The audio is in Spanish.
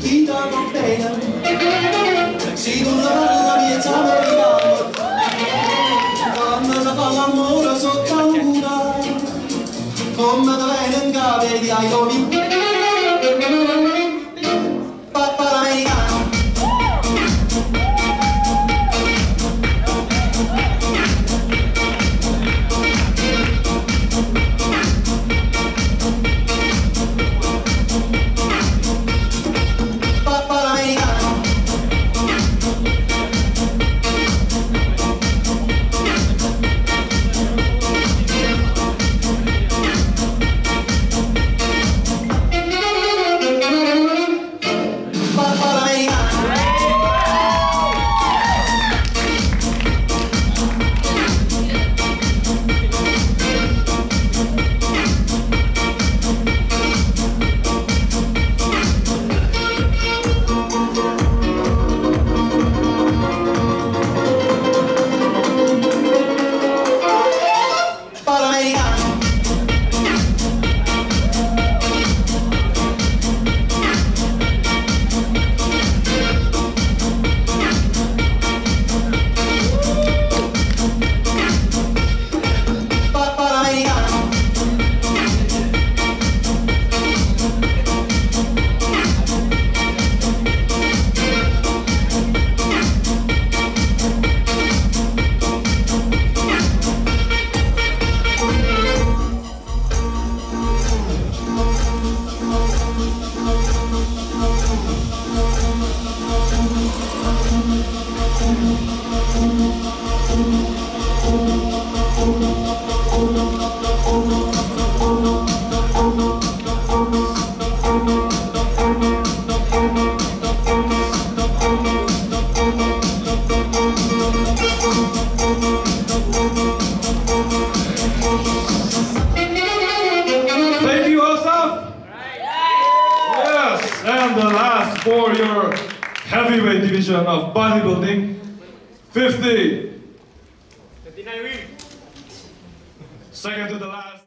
vestita con pena, si tu la parla miezza americano, quando si fa l'amore sotto la luna, come te venen cave di ai dovi, papà l'americano. And the last for your heavyweight division of bodybuilding, 50. 59 wins. Second to the last.